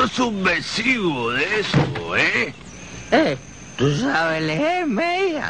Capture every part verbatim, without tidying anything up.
sos subversivo de eso, ¿eh? Eh, ¿tú sabes leer, media?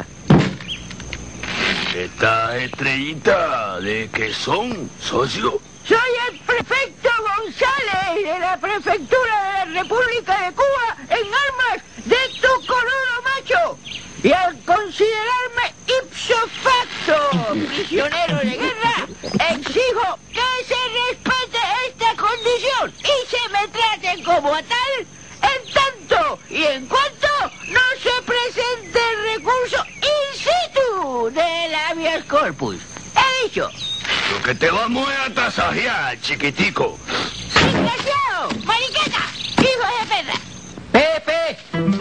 Esta estrellita, ¿de qué son, socio? Soy el prefecto González de la prefectura de la República de Cuba en armas de tu coludo macho. Y al considerarme ipso facto prisionero de guerra, exijo que se respete esta condición y se me trate como a tal, en tanto y en cuanto no se presente el recurso in situ del habeas corpus. He dicho. Lo que te vamos a tasajear, chiquitico. ¡Desgraciado! ¡Mariqueta! ¡Hijo de perra! ¡Pepe!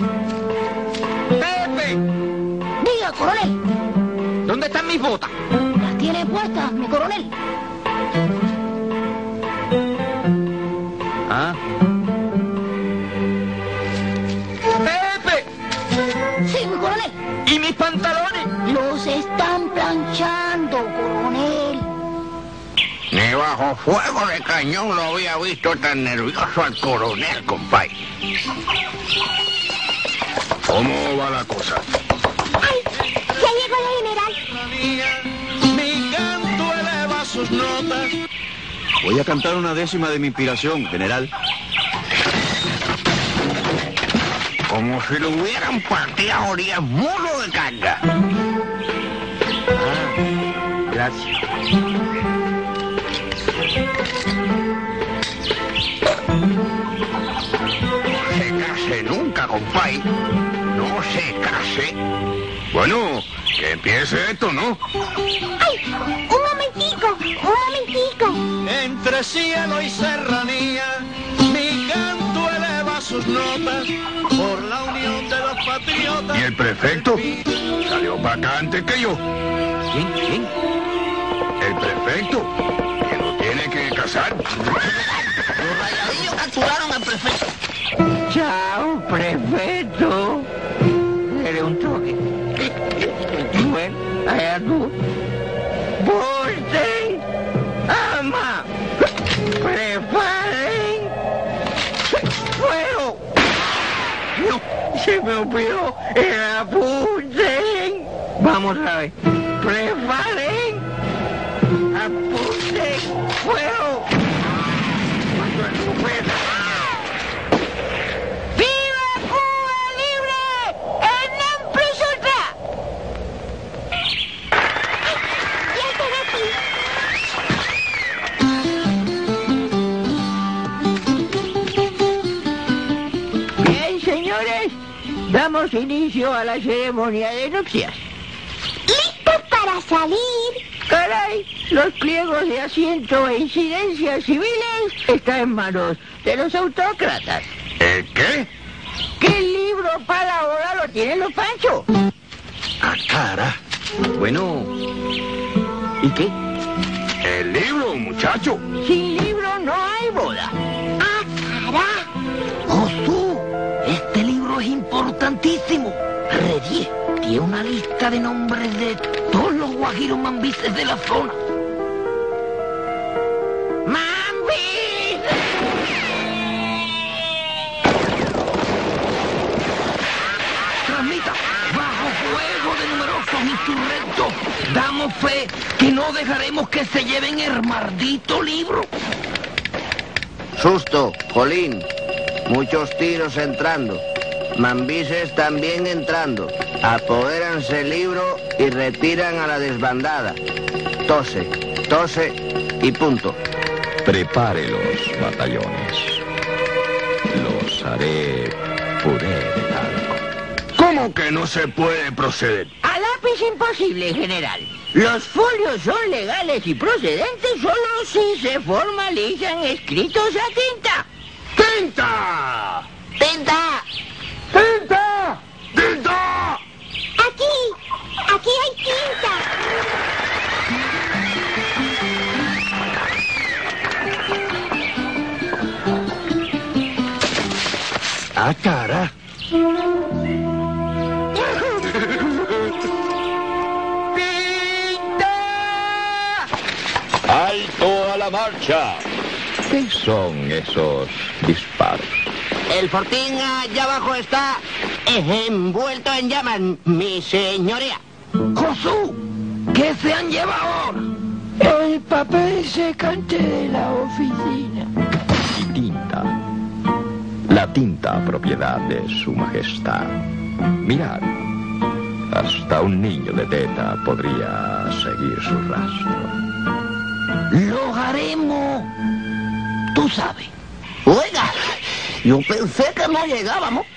¡Pepe! Diga, coronel. ¿Dónde están mis botas? Las tiene puestas, mi coronel. Ah. ¡Pepe! Sí, mi coronel. ¿Y mis pantalones? Los están planchando, coronel. Ni bajo fuego de cañón lo había visto tan nervioso al coronel, compay. ¿Cómo va la cosa? ¡Ay! ¡Ya llegó la general! Mi canto eleva sus notas. Voy a cantar una décima de mi inspiración, general. Como si lo hubieran partido a diez mulos de carga. Ah, gracias. No se case nunca, compay. No se case. Bueno, que empiece esto, ¿no? ¡Ay! ¡Un momentico! ¡Un momentico! Entre cielo y serranía, mi canto eleva sus notas por la unión de los patriotas. ¿Y el prefecto? Salió para acá antes que yo. ¿Quién? ¿Quién? El prefecto, que no tiene que casar. Los rayadillos capturaron al prefecto. Chao, prefecto. Eres un toque. Bueno, allá tú. ¡Volten! ¡Ama! ¡Preparen! ¡Fuego! No, se me olvidó el apunten. Vamos a ver. ¡Preparen! ¡Apunten! ¡Fuego! Cuando recupera. ¡Viva Cuba libre! ¡Hernán Presulta! ¡Ya están aquí! Bien, señores, damos inicio a la ceremonia de nupcias. ¡Listos para salir! Caray, los pliegos de asiento e incidencias civiles están en manos de los autócratas. ¿El qué? ¿Qué libro para ahora lo tienen los panchos? ¡A cara! Bueno, ¿y qué? El libro, muchacho. Sin libro no hay boda. ¡Ah, cará! ¡Josú! Este libro es importantísimo. Reyes tiene una lista de nombres de todos los guajiros mambises de la zona. ¡Mambis! Transmita, bajo fuego de numerosos insurrectos, damos fe que no dejaremos que se lleven el maldito libro. Susto, Jolín. Muchos tiros entrando. Mambises también entrando. Apodéranse el libro y retiran a la desbandada. Tose, tose y punto. Prepare los batallones. Los haré puré de talco. ¿Cómo que no se puede proceder? A lápiz imposible, general. Los folios son legales y procedentes solo si se formalizan escritos a tinta. ¡Tinta! ¡Tinta! ¡Tinta! ¡Tinta! ¡Aquí! ¡Aquí hay tinta! ¡A cara! ¡Alto a la marcha! ¿Qué son esos disparos? El fortín allá abajo está envuelto en llamas, mi señoría. Josú, ¿qué se han llevado ahora? El papel secante de la oficina. Y tinta. La tinta propiedad de su majestad. Mirad, hasta un niño de teta podría seguir su rastro. Lo haremos. Tú sabes. Oiga, yo pensé que no llegábamos.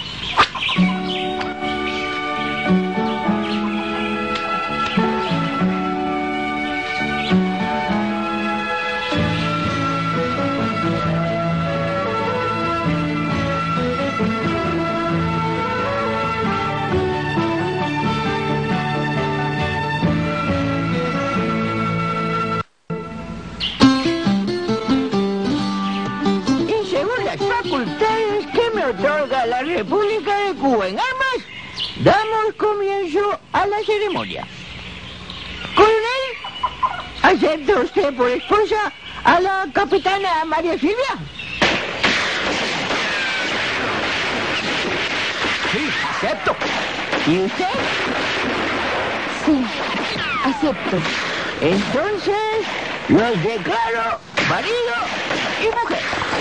Facultades que me otorga la República de Cuba en armas, damos comienzo a la ceremonia. Coronel, ¿acepta usted por esposa a la capitana María Silvia? Sí, acepto. ¿Y usted? Sí, acepto. Entonces, los declaro marido y mujer.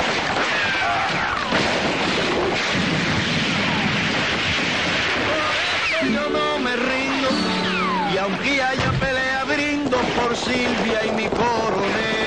Yo no me rindo, y aunque haya pelea, brindo por Silvia y mi coronel.